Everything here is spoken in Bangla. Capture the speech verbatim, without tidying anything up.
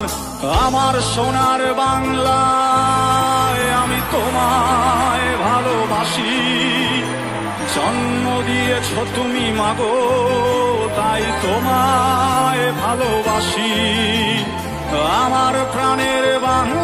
আমার সোনার বাংলায় আমি তোমায় ভালোবাসি। জন্ম দিয়েছ তুমি মাগো, তাই তোমায় ভালোবাসি। আমার প্রাণের